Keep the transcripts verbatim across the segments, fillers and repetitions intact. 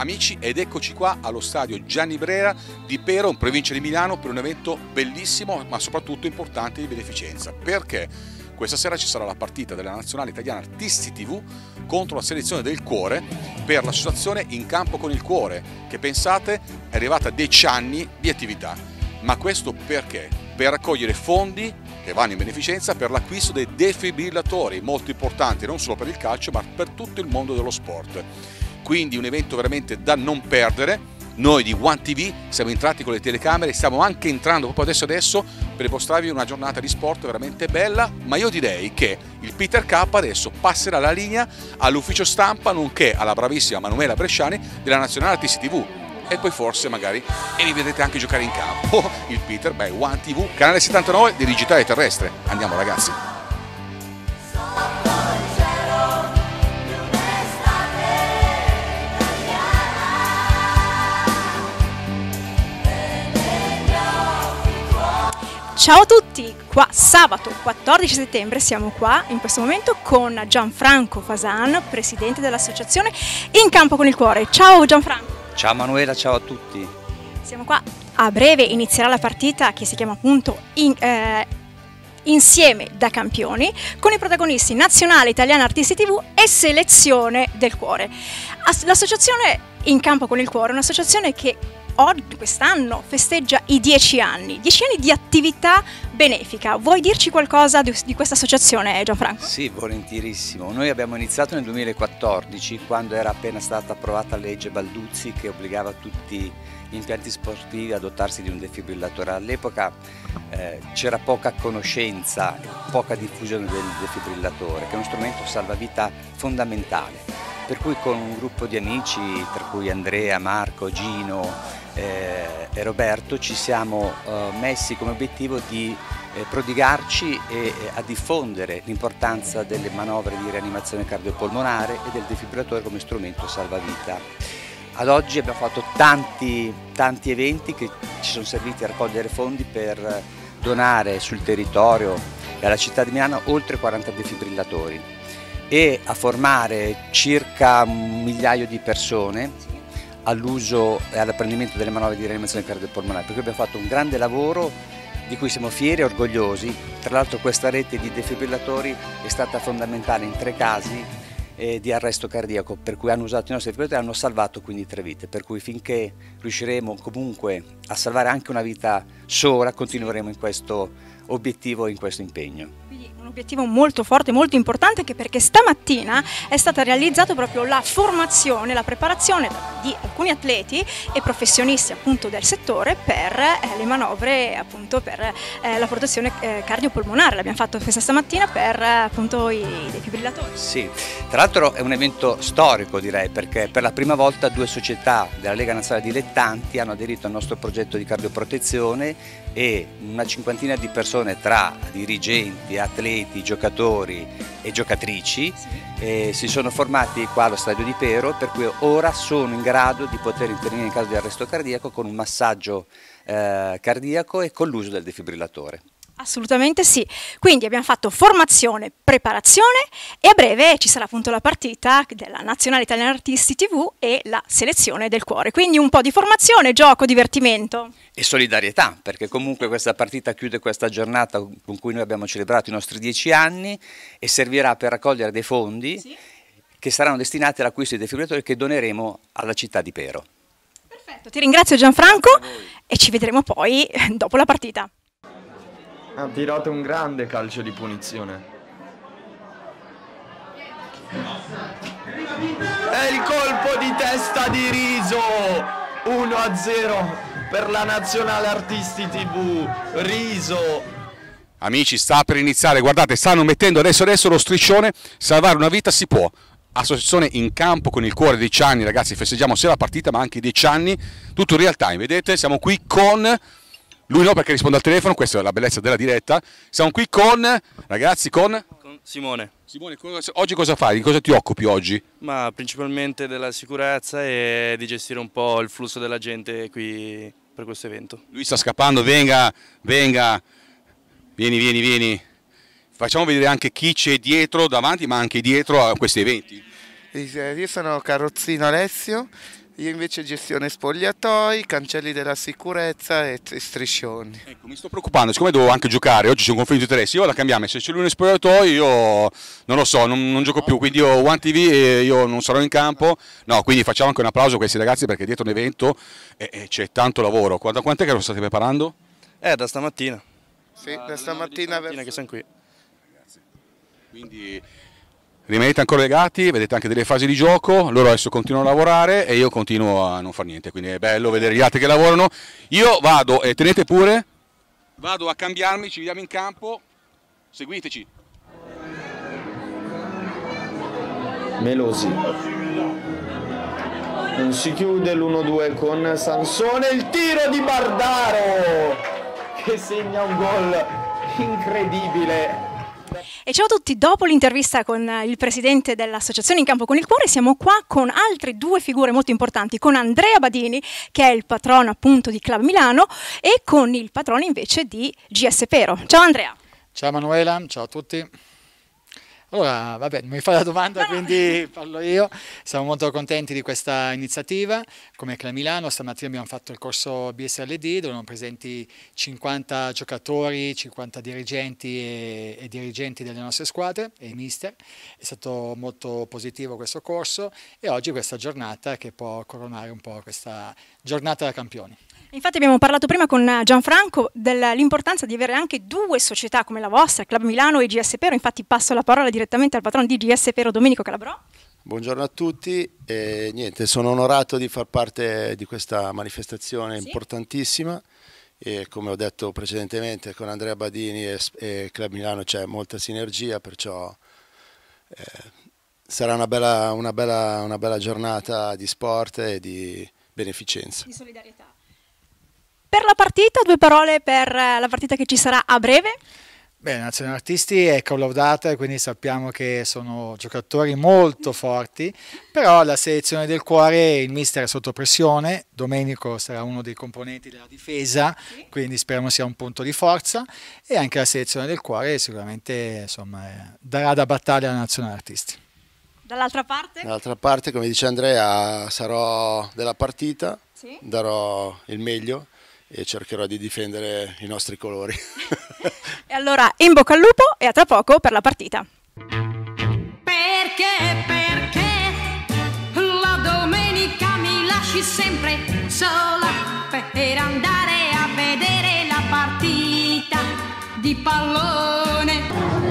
Amici, ed eccoci qua allo stadio Gianni Brera di Pero, in provincia di Milano, per un evento bellissimo ma soprattutto importante di beneficenza. Perché? Questa sera ci sarà la partita della Nazionale Italiana Artisti tivù contro la selezione del cuore per l'associazione In Campo con il Cuore, che pensate è arrivata a dieci anni di attività. Ma questo perché? Per raccogliere fondi che vanno in beneficenza per l'acquisto dei defibrillatori, molto importanti non solo per il calcio ma per tutto il mondo dello sport. Quindi un evento veramente da non perdere. Noi di One T V siamo entrati con le telecamere, stiamo anche entrando proprio adesso adesso per mostrarvi una giornata di sport veramente bella, ma io direi che il Peter K adesso passerà la linea all'ufficio stampa nonché alla bravissima Manuela Bresciani della Nazionale Artisti tivù e poi forse magari e li vedrete anche giocare in campo il Peter, beh, One T V, canale settantanove di digitale terrestre. Andiamo ragazzi. Ciao a tutti, qua sabato quattordici settembre siamo qua in questo momento con Gianfranco Fasan, presidente dell'associazione In Campo con il Cuore. Ciao Gianfranco. Ciao Manuela, ciao a tutti. Siamo qua, a breve inizierà la partita che si chiama appunto in, eh, Insieme da Campioni, con i protagonisti Nazionale Italiana Artisti tivù e Selezione del Cuore. L'associazione In Campo con il Cuore è un'associazione che oggi, quest'anno, festeggia i dieci anni, dieci anni di attività benefica. Vuoi dirci qualcosa di, di questa associazione, Gianfranco? Sì, volentierissimo. Noi abbiamo iniziato nel duemilaquattordici, quando era appena stata approvata la legge Balduzzi che obbligava tutti gli impianti sportivi a dotarsi di un defibrillatore. All'epoca eh, c'era poca conoscenza, poca diffusione del defibrillatore, che è uno strumento salvavita fondamentale. Per cui con un gruppo di amici, tra cui Andrea, Marco, Gino eh, e Roberto, ci siamo eh, messi come obiettivo di eh, prodigarci e eh, a diffondere l'importanza delle manovre di rianimazione cardiopolmonare e del defibrillatore come strumento salvavita. Ad oggi abbiamo fatto tanti, tanti eventi che ci sono serviti a raccogliere fondi per donare sul territorio e alla città di Milano oltre quaranta defibrillatori e a formare circa un migliaio di persone all'uso e all'apprendimento delle manovre di rianimazione cardiopolmonare, perché abbiamo fatto un grande lavoro di cui siamo fieri e orgogliosi. Tra l'altro questa rete di defibrillatori è stata fondamentale in tre casi eh, di arresto cardiaco, per cui hanno usato i nostri defibrillatori e hanno salvato quindi tre vite, per cui finché riusciremo comunque a salvare anche una vita sola continueremo in questo obiettivo e in questo impegno. Un obiettivo molto forte, molto importante, anche perché stamattina è stata realizzata proprio la formazione, la preparazione di alcuni atleti e professionisti appunto del settore per eh, le manovre appunto per eh, la protezione eh, cardiopolmonare. L'abbiamo fatto questa stamattina per eh, appunto i defibrillatori. Sì, tra l'altro è un evento storico direi, perché per la prima volta due società della Lega Nazionale Dilettanti hanno aderito al nostro progetto di cardioprotezione e una cinquantina di persone tra dirigenti, atleti, giocatori e giocatrici sì. eh, si sono formati qua allo stadio di Pero, per cui ora sono in grado di poter intervenire in caso di arresto cardiaco con un massaggio eh, cardiaco e con l'uso del defibrillatore. Assolutamente sì, quindi abbiamo fatto formazione, preparazione e a breve ci sarà appunto la partita della Nazionale Italiana Artisti tivù e la Selezione del Cuore, quindi un po' di formazione, gioco, divertimento. E solidarietà, perché comunque questa partita chiude questa giornata con cui noi abbiamo celebrato i nostri dieci anni e servirà per raccogliere dei fondi sì. che saranno destinati all'acquisto di defibrillatori che doneremo alla città di Pero. Perfetto, ti ringrazio Gianfranco e ci vedremo poi dopo la partita. Ha tirato un grande calcio di punizione. E il colpo di testa di Riso, uno a zero per la Nazionale Artisti tivù. Riso. Amici, sta per iniziare, guardate, stanno mettendo adesso adesso lo striscione, salvare una vita si può. Associazione In Campo con il Cuore, dieci anni ragazzi, festeggiamo sia la partita ma anche i dieci anni, tutto in real time, vedete, siamo qui con... Lui no perché risponde al telefono, questa è la bellezza della diretta. Siamo qui con, ragazzi, con... con Simone. Simone, oggi cosa fai? Di cosa ti occupi oggi? Ma principalmente della sicurezza e di gestire un po' il flusso della gente qui per questo evento. Lui sta scappando, venga, venga, vieni, vieni, vieni. Facciamo vedere anche chi c'è dietro, davanti, ma anche dietro a questi eventi. Io sono Carrozzino Alessio. io invece gestione spogliatoi, cancelli della sicurezza e, e striscioni. Ecco, mi sto preoccupando, siccome devo anche giocare, oggi c'è un conflitto di interessi, io vado a cambiarmi, se c'è lui in spogliatoi io non lo so, non, non gioco più, quindi io One T V e io non sarò in campo, no, quindi facciamo anche un applauso a questi ragazzi perché dietro un evento e, e c'è tanto lavoro. Quanto, quant'è che lo state preparando? Eh, da stamattina. Sì, da stamattina verso... che sono qui. Quindi rimanete ancora legati, vedete anche delle fasi di gioco, loro adesso continuano a lavorare e io continuo a non fare niente, quindi è bello vedere gli altri che lavorano. Io vado, e tenete pure, vado a cambiarmi, ci vediamo in campo, seguiteci. Melosi. Non si chiude l'uno due con Sansone, il tiro di Bardaro che segna un gol incredibile. E ciao a tutti, dopo l'intervista con il presidente dell'Associazione In Campo con il Cuore siamo qua con altre due figure molto importanti, con Andrea Badini che è il patrono appunto di Club Milano e con il patrono invece di G S Pero. Ciao Andrea. Ciao Manuela, ciao a tutti. Allora, vabbè, mi fai la domanda, quindi parlo io. Siamo molto contenti di questa iniziativa. Come Club Milano, stamattina abbiamo fatto il corso B S L D, dove erano presenti cinquanta giocatori, cinquanta dirigenti e, e dirigenti delle nostre squadre e i mister. È stato molto positivo questo corso e oggi questa giornata che può coronare un po' questa giornata da campioni. Infatti abbiamo parlato prima con Gianfranco dell'importanza di avere anche due società come la vostra, Club Milano e G S Pero, infatti passo la parola direttamente al patrono di G S Pero, Domenico Calabrò. Buongiorno a tutti, e niente, sono onorato di far parte di questa manifestazione sì. importantissima e come ho detto precedentemente con Andrea Badini e, e Club Milano c'è molta sinergia, perciò eh, sarà una bella, una, bella, una bella giornata di sport e di beneficenza. Di solidarietà. Per la partita, due parole per la partita che ci sarà a breve. Beh, la Nazionale Artisti è collaudata, quindi sappiamo che sono giocatori molto forti, però la selezione del cuore, il mister è sotto pressione, Domenico sarà uno dei componenti della difesa, sì. quindi speriamo sia un punto di forza, e anche la selezione del cuore sicuramente insomma, darà da battaglia alla Nazionale Artisti. Dall'altra parte? Dall'altra parte, come dice Andrea, sarò della partita, sì. darò il meglio e cercherò di difendere i nostri colori. E allora in bocca al lupo e a tra poco per la partita. Perché, perché la domenica mi lasci sempre sola per andare a vedere la partita di pallone.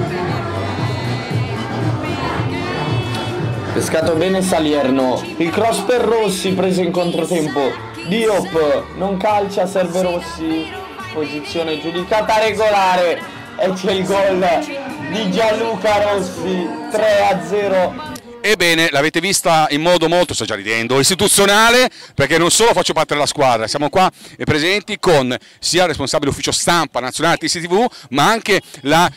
Pescato bene Salierno, il cross per Rossi preso in controtempo. Diop non calcia, serve Rossi, posizione giudicata regolare e c'è il gol di Gianluca Rossi, tre a zero. Ebbene, l'avete vista in modo molto, sto già ridendo, istituzionale, perché non solo faccio parte della squadra, siamo qua e presenti con sia il responsabile ufficio stampa nazionale Artisti tivù, ma anche la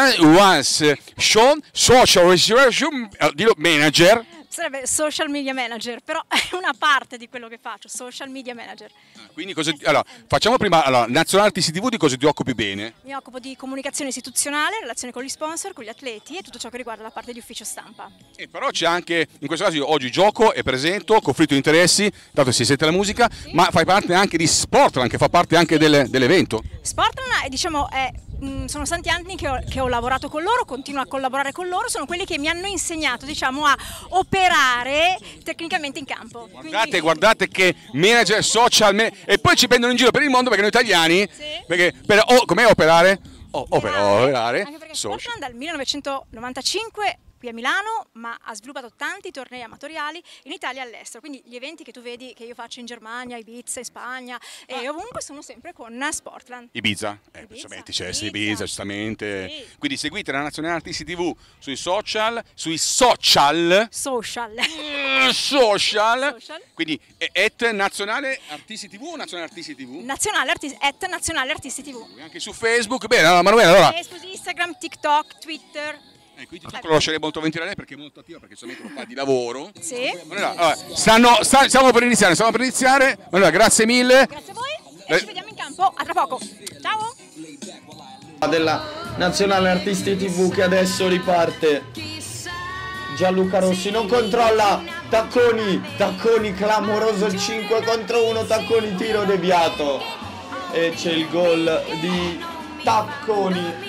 Sean Social Reservation Manager. Sarebbe social media manager, però è una parte di quello che faccio, social media manager. Quindi cosa, allora, facciamo prima, allora, Nazionale Artisti tivù di cosa ti occupi bene? Mi occupo di comunicazione istituzionale, relazione con gli sponsor, con gli atleti e tutto ciò che riguarda la parte di ufficio stampa. E però c'è anche, in questo caso io oggi gioco e presento, conflitto di interessi, dato che si sente la musica, sì. ma fai parte anche di Sportland, che fa parte anche del, dell'evento. Sportland, diciamo, è... sono tanti anni che ho, che ho lavorato con loro, continuo a collaborare con loro, sono quelli che mi hanno insegnato diciamo, a operare tecnicamente in campo. Guardate, Quindi... guardate che manager social, man... e poi ci prendono in giro per il mondo perché noi italiani, sì. perché per, oh, com'è operare? Oh, operare, operare. Anche perché Sportland dal millenovecentonovantacinque qui a Milano, ma ha sviluppato tanti tornei amatoriali in Italia e all'estero, quindi gli eventi che tu vedi che io faccio in Germania, Ibiza, in Spagna e ovunque sono sempre con Sportland. Ibiza, eh, Ibiza, c'è Ibiza. Ibiza, giustamente. Sì. Quindi seguite la Nazionale Artisti tivù sui social, sui social. Social. Mm, social. social. Quindi et Nazionale Artisti tivù o Nazionale Artisti tivù? Nazionale Artisti, et Nazionale Artisti tivù. Anche su Facebook, bene, allora Manuela, allora. Facebook, Instagram, TikTok, Twitter. Eh, quindi TikTok lo lascerei molto ventilare perché è molto attiva, perché solamente lo fa di lavoro. Sì. Allora, allora, stanno, sta, stiamo per iniziare, stiamo per iniziare. Allora, grazie mille. Grazie a voi e eh. ci vediamo in campo a tra poco. Ciao. Della Nazionale Artisti tivù che adesso riparte. Gianluca Rossi non controlla, Tacconi, Tacconi clamoroso, il cinque contro uno, Tacconi tiro deviato e c'è il gol di Tacconi.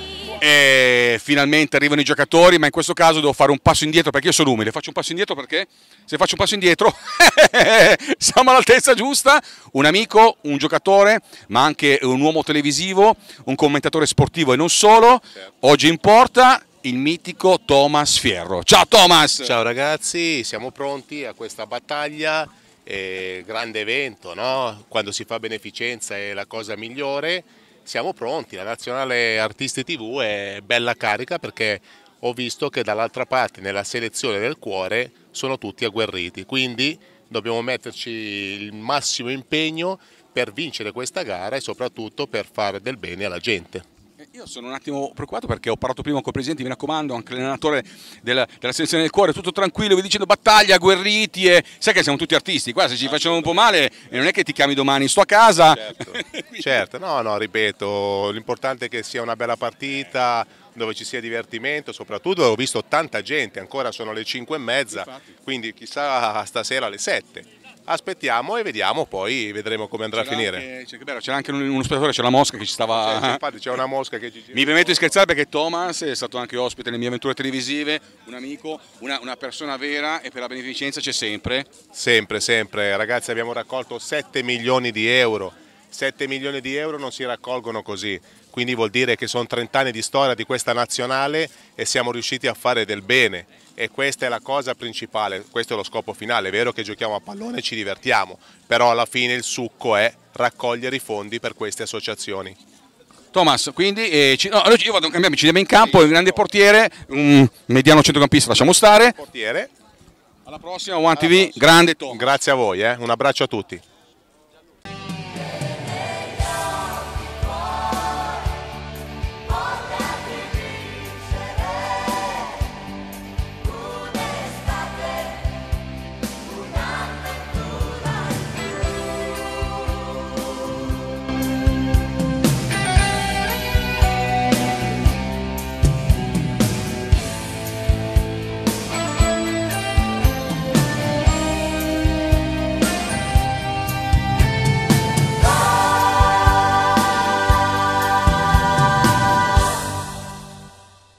E finalmente arrivano i giocatori, ma in questo caso devo fare un passo indietro perché io sono umile. Faccio un passo indietro perché se faccio un passo indietro siamo all'altezza giusta. Un amico, un giocatore, ma anche un uomo televisivo, un commentatore sportivo e non solo. Oggi in porta il mitico Thomas Fierro. Ciao Thomas! Ciao ragazzi, siamo pronti a questa battaglia, eh, grande evento, no? Quando si fa beneficenza è la cosa migliore. Siamo pronti, la Nazionale Artisti tivù è bella carica perché ho visto che dall'altra parte nella selezione del cuore sono tutti agguerriti, quindi dobbiamo metterci il massimo impegno per vincere questa gara e soprattutto per fare del bene alla gente. Io sono un attimo preoccupato perché ho parlato prima con il presidente, mi raccomando, anche l'allenatore della, della selezione del cuore, tutto tranquillo, vi dicendo battaglia, agguerriti, e sai che siamo tutti artisti, qua se ci facciamo un po' male non è che ti chiami domani, sto a casa. Certo, certo. no, no, ripeto, l'importante è che sia una bella partita, dove ci sia divertimento, soprattutto ho visto tanta gente, ancora sono le cinque e mezza, infatti. Quindi chissà stasera alle sette. Aspettiamo e vediamo, poi vedremo come andrà a finire. C'era anche uno spettatore, c'è la mosca che ci stava... Sì, infatti c'è una mosca che ci gira. Mi permetto di scherzare perché Thomas è stato anche ospite nelle mie avventure televisive, un amico, una, una persona vera e per la beneficenza c'è sempre. Sempre, sempre. Ragazzi, abbiamo raccolto sette milioni di euro. sette milioni di euro non si raccolgono così, quindi vuol dire che sono trenta anni di storia di questa nazionale e siamo riusciti a fare del bene. E questa è la cosa principale, questo è lo scopo finale. È vero che giochiamo a pallone e ci divertiamo, però alla fine il succo è raccogliere i fondi per queste associazioni. Thomas, quindi eh, ci, no, io vado a cambiarmi, ci andiamo in campo, il grande portiere, un mediano centrocampista, lasciamo stare. Portiere. Alla prossima, One T V, grande Thomas. Grazie a voi, eh. Un abbraccio a tutti.